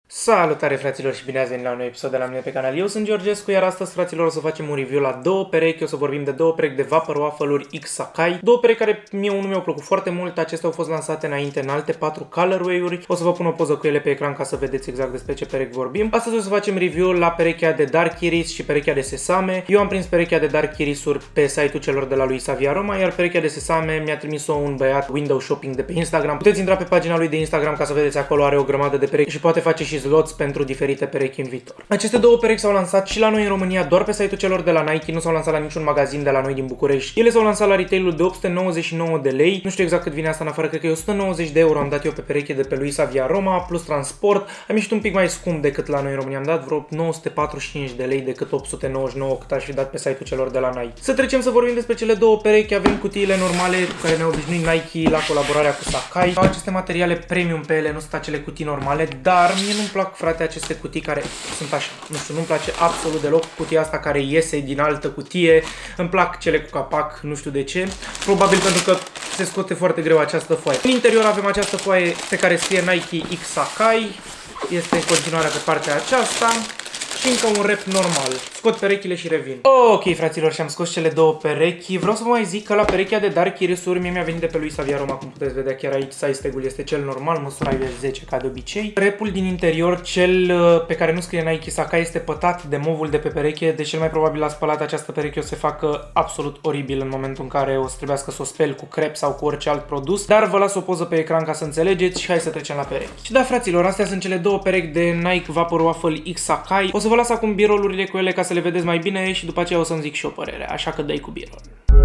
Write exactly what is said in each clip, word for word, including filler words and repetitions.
Salutare fraților și bine ați venit la un nou episod de la mine pe canal. Eu sunt Georgescu, iar astăzi fraților o să facem un review la două perechi. O să vorbim de două perechi de Vapor Waffle-uri X Sakai. Două perechi care mie unul mi-au plăcut foarte mult. Acestea au fost lansate înainte în alte patru colorway-uri. O să vă pun o poză cu ele pe ecran ca să vedeți exact despre ce perechi vorbim. Astăzi o să facem review la perechea de Dark Iris și perechea de Sesame. Eu am prins perechea de Dark Iris-uri pe site-ul celor de la lui Xavier Aroma, iar perechea de Sesame mi-a trimis-o un băiat window shopping de pe Instagram. Puteți intra pe pagina lui de Instagram ca să vedeți acolo, are o grămadă de perechi și poate face și slots pentru diferite perechi în viitor. Aceste două perechi s-au lansat și la noi în România doar pe site-ul celor de la Nike, nu s-au lansat la niciun magazin de la noi din București. Ele s-au lansat la retail-ul de opt sute nouăzeci și nouă de lei. Nu știu exact cât vine asta în afară, cred că e o sută nouăzeci de euro am dat eu pe pereche de pe lui Xavier Aroma, plus transport. Am ieșit un pic mai scump decât la noi în România, am dat vreo nouă sute patruzeci și cinci de lei decât opt sute nouăzeci și nouă cât aș fi dat pe site-ul celor de la Nike. Să trecem să vorbim despre cele două perechi. Avem cutiile normale cu care ne-a obișnuit Nike la colaborarea cu Sakai. Au aceste materiale premium pe ele, nu sunt acele cutii normale, dar mie nu-mi plac, frate, aceste cutii care sunt așa, nu știu, nu-mi place absolut deloc cutia asta care iese din altă cutie. Îmi plac cele cu capac, nu știu de ce. Probabil pentru că se scoate foarte greu această foaie. În interior avem această foaie pe care scrie Nike X Sakai. Este în continuare pe partea aceasta. Și încă un rep normal. Scot perechile și revin. Ok, fraților, și am scos cele două perechi. Vreau să vă mai zic că la perechea de Dark Iris-uri mie mi-a venit de pe lui Xavier Aroma, cum puteți vedea chiar aici, size tag-ul este cel normal, măsura U S zece ca de obicei. Repul din interior, cel pe care nu scrie Nike Sakai, este pătat de movul de pe pereche, deci cel mai probabil la spălat această pereche o să se facă absolut oribil în momentul în care o să trebuiască să o speli cu crep sau cu orice alt produs, dar vă las o poză pe ecran ca să înțelegeți și hai să trecem la perechi. Și da, fraților, astea sunt cele două perechi de Nike Vapor Waffle X Sakai. O să vă las acum birolurile cu ele ca să le vedeți mai bine și după aceea o să-mi zic și o părere, așa că dai cu birol.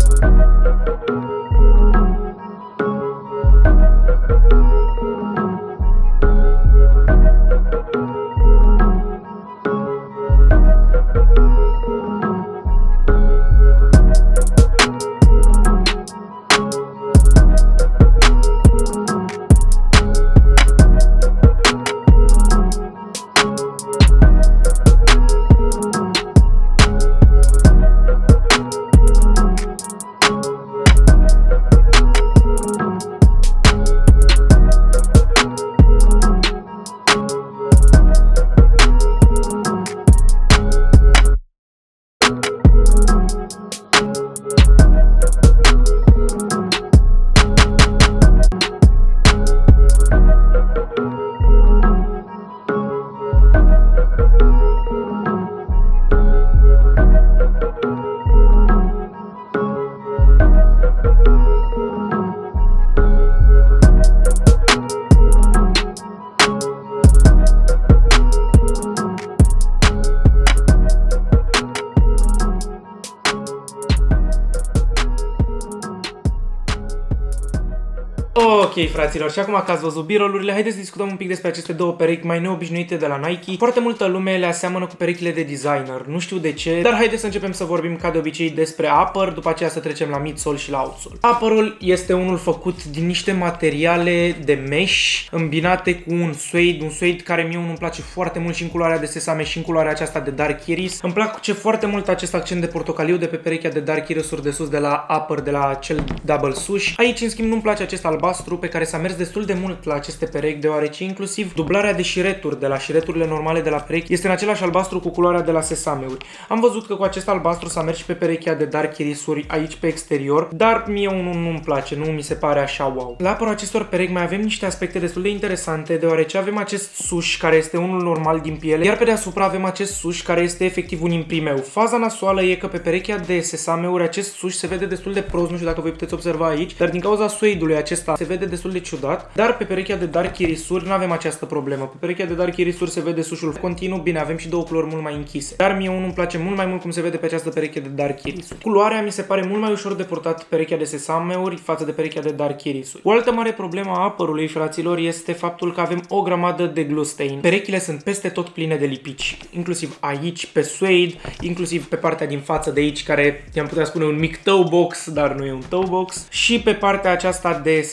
Ok, fraților, și acum că ați văzut birolurile, haideți să discutăm un pic despre aceste două perechi mai neobișnuite de la Nike. Foarte multă lume le aseamănă cu perechile de designer, nu știu de ce, dar haideți să începem să vorbim ca de obicei despre upper, după aceea să trecem la midsole și la outsole. Upperul este unul făcut din niște materiale de mesh îmbinate cu un suede, un suede care mie unul îmi place foarte mult și în culoarea de Sesame și în culoarea aceasta de Dark Iris. Îmi place foarte mult acest accent de portocaliu de pe perechea de Dark Iris-uri de sus de la upper, de la cel double sush. Aici, în schimb, nu-mi place acest albastru pe care s-a mers destul de mult la aceste perechi, deoarece inclusiv dublarea de șireturi de la șireturile normale de la perechi este în același albastru cu culoarea de la Sesame-uri. Am văzut că cu acest albastru s-a mers și pe perechea de Dark Iris-uri aici pe exterior, dar mie unul nu-mi place, nu mi se pare așa wow. La apărul acestor perechi mai avem niște aspecte destul de interesante, deoarece avem acest sush care este unul normal din piele, iar pe deasupra avem acest sush care este efectiv un imprimeu. Faza nasoală e că pe perechea de Sesame-uri acest sush se vede destul de prost, nu știu dacă voi puteți observa aici, dar din cauza suede-ului acesta se vede destul de ciudat, dar pe perechea de Dark Iris-uri nu avem această problemă. Pe perechea de Dark Iris-uri se vede sușul continuu, bine, avem și două culori mult mai închise. Dar mie unul îmi place mult mai mult cum se vede pe această pereche de Dark Iris-uri. Culoarea mi se pare mult mai ușor de purtat perechea de Sesame-uri față de perechea de Dark Iris-uri. O altă mare problemă a upper-ului, fraților, este faptul că avem o grămadă de glue stain. Perechile sunt peste tot pline de lipici, inclusiv aici pe suede, inclusiv pe partea din față de aici, care i-am putea spune un mic toe box, dar nu e un toe box, și pe partea aceasta de Sesame-uri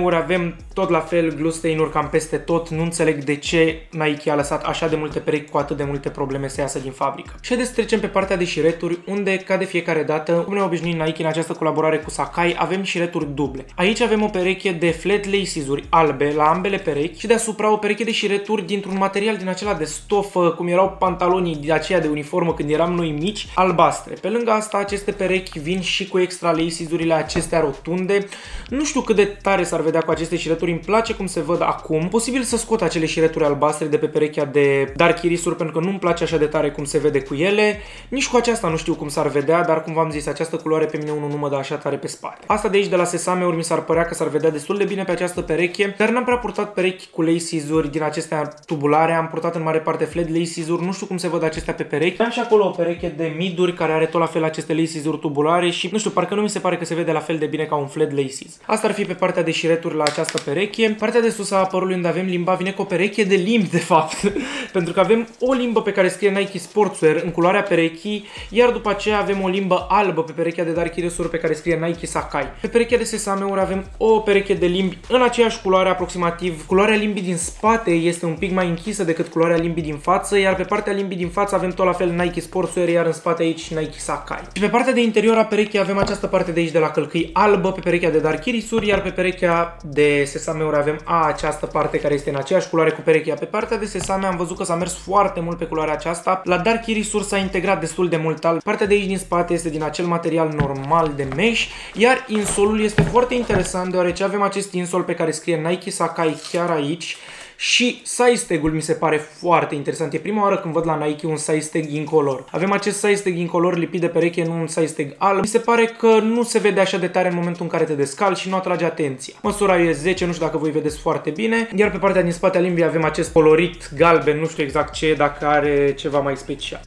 uri avem tot la fel glue stain-uri cam peste tot. Nu înțeleg de ce Nike a lăsat așa de multe perechi cu atât de multe probleme să iasă din fabrică. Și haideți să trecem pe partea de șireturi, unde, ca de fiecare dată, cum ne-a obișnuit Nike în această colaborare cu Sacai, avem șireturi duble. Aici avem o pereche de flat laces-uri albe la ambele perechi și deasupra o pereche de șireturi dintr-un material din acela de stofă, cum erau pantalonii de aceea de uniformă când eram noi mici, albastre. Pe lângă asta, aceste perechi vin și cu extra laces-urile acestea rotunde. Nu știu cât de tare s-ar vedea cu aceste șireturi, îmi place cum se văd acum. Posibil să scot acele șireturi albastre de pe perechea de Dark Iris-uri, pentru că nu-mi place așa de tare cum se vede cu ele. Nici cu aceasta nu știu cum s-ar vedea, dar cum v-am zis, această culoare pe mine unul nu mă dă așa tare pe spate. Asta de aici de la Sesame-uri mi s-ar părea că s-ar vedea destul de bine pe această pereche, dar n-am prea purtat perechi cu laces-uri din acestea tubulare, am purtat în mare parte flat laces-uri, nu știu cum se văd acestea pe perechi. Am și acolo o pereche de mid-uri care are tot la fel aceste laces-uri tubulare și nu știu, parcă nu mi se pare că se vede la fel de bine ca un flat laces. Asta ar fi pe partea de șireturi la această pereche. Partea de sus a părului unde avem limba vine cu o pereche de limbi, de fapt, pentru că avem o limbă pe care scrie Nike Sportswear în culoarea perechii, iar după aceea avem o limbă albă pe perechea de Dark Iris-uri pe care scrie Nike Sacai. Pe perechea de Sesame-uri avem o pereche de limbi în aceeași culoare aproximativ. Culoarea limbii din spate este un pic mai închisă decât culoarea limbii din față, iar pe partea limbii din față avem tot la fel Nike Sportswear, iar în spate aici Nike Sacai. Și pe partea de interior a perechii avem această parte de aici de la călcâi albă pe perechea de Dark Iris-uri, iar pe perechea de Sesame-uri avem a, această parte care este în aceeași culoare cu perechea. Pe partea de Sesame am văzut că s-a mers foarte mult pe culoarea aceasta. La Dark Iris-uri s-a integrat destul de mult alb. Partea de aici din spate este din acel material normal de mesh, iar insolul este foarte interesant deoarece avem acest insol pe care scrie Nike Sacai chiar aici. Și size tag-ul mi se pare foarte interesant. E prima oară când văd la Nike un size tag incolor. Avem acest size tag incolor lipit de pereche, nu un size tag alb. Mi se pare că nu se vede așa de tare în momentul în care te descalci și nu atrage atenția. Măsura e zece, nu știu dacă voi vedeți foarte bine. Iar pe partea din spate a limbii avem acest colorit galben, nu știu exact ce, dacă are ceva mai special.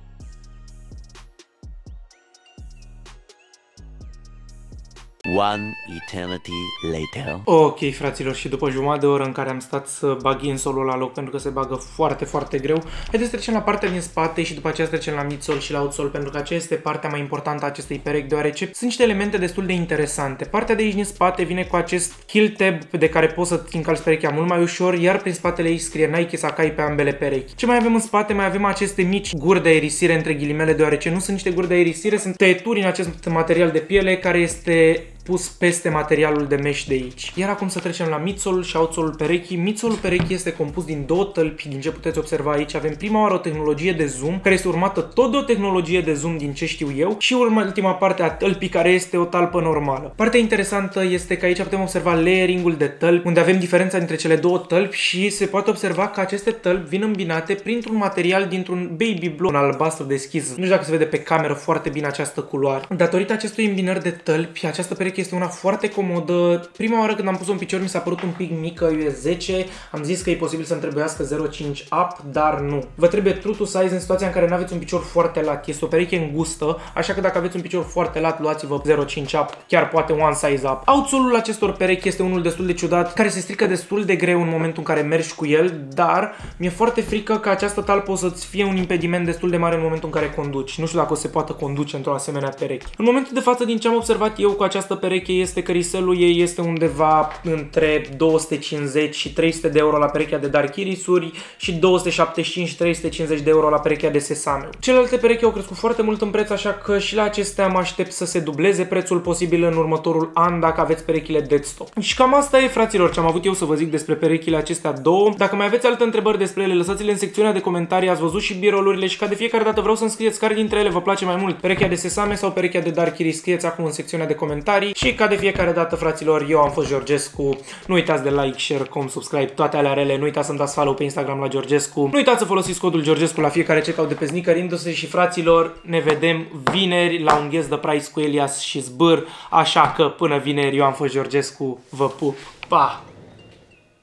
One eternity later. Ok, fraților, și după jumătate de oră în care am stat să bag insolul la loc pentru că se bagă foarte, foarte greu, haideți să trecem la partea din spate și după aceea să trecem la midsole și la outsole, pentru că aceea este partea mai importantă a acestei perechi, deoarece sunt niște elemente destul de interesante. Partea de aici din spate vine cu acest kill tab de care poți să-ți încalci perechea mult mai ușor, iar prin spatele aici scrie Nike Sacai pe ambele perechi. Ce mai avem în spate? Mai avem aceste mici guri de aerisire între ghilimele, deoarece nu sunt niște guri de aerisire, sunt tăieturi în acest material de piele care este pus peste materialul de mesh de aici. Iar acum să trecem la midsole și outsole-ul perechii. Midsole-ul perechii este compus din două tălpi, din ce puteți observa aici. Avem prima oară o tehnologie de zoom, care este urmată tot de o tehnologie de zoom din ce știu eu, și ultima parte a tălpii, care este o talpă normală. Partea interesantă este că aici putem observa layering-ul de tălpi, unde avem diferența dintre cele două tălpi și se poate observa că aceste tălpi vin îmbinate printr-un material dintr-un baby blue, un albastru deschis. Nu știu dacă se vede pe cameră foarte bine această culoare. Datorită acestui îmbinări de tălpi, această pereche este una foarte comodă. Prima oară când am pus-o în picior mi s-a părut un pic mică, eu e zece, am zis că e posibil să-mi trebuiască zero virgulă cinci up, dar nu. Vă trebuie true to size în situația în care nu aveți un picior foarte lat. Este o pereche îngustă, așa că dacă aveți un picior foarte lat, luați-vă zero virgulă cinci up, chiar poate one size up. Outsole-ul acestor perechi este unul destul de ciudat, care se strică destul de greu în momentul în care mergi cu el, dar mi-e foarte frică că această talpă o să-ți fie un impediment destul de mare în momentul în care conduci. Nu știu dacă o se poate conduce într-o asemenea pereche. În momentul de față, din ce am observat eu cu această pereche, este că reselul ei este undeva între două sute cincizeci și trei sute de euro la perechea de Dark Iris-uri și două sute șaptezeci și cinci și trei sute cincizeci de euro la perechea de Sesame. Celelalte perechi au crescut foarte mult în preț, așa că și la acestea mă aștept să se dubleze prețul posibil în următorul an dacă aveți perechile deadstock. Și cam asta e, fraților, ce am avut eu să vă zic despre perechile acestea două. Dacă mai aveți alte întrebări despre ele, lăsați-le în secțiunea de comentarii. Ați văzut și birolurile și ca de fiecare dată vreau să-mi scrieți care dintre ele vă place mai mult, perechea de Sesame sau perechea de Dark Iris. Scrieți acum în secțiunea de comentarii și ca de fiecare dată, fraților, eu am fost Georgescu. Nu uitați de like, share, com, subscribe, toate alea rele. Nu uitați să-mi dați follow pe Instagram la Georgescu. Nu uitați să folosiți codul Georgescu la fiecare checkout de pe Sneaker Industry și, fraților, ne vedem vineri la un Guess the Price cu Elias și Zbâr. Așa că până vineri, eu am fost Georgescu. Vă pup. Pa!